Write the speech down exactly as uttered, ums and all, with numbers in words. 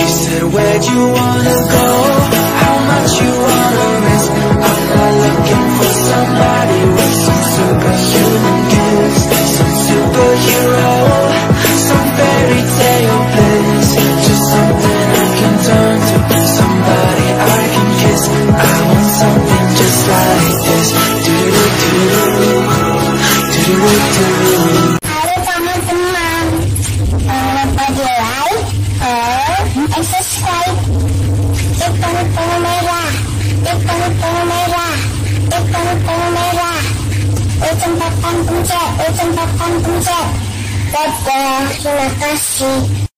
She said, where'd you wanna go? How much you wanna risk? I'm not looking for somebody with some superhuman gifts, some superhero, some fairy tale bliss. Just something I can turn to, somebody I can kiss. I want something just like this. Do do do do do do. Halo teman-teman, jangan lupa di like, share, and subscribe. Klik tombol merah, klik tombol merah, klik tombol merah. Ujung tekan pencet, ujung tekan pencet. Dadah, terima kasih.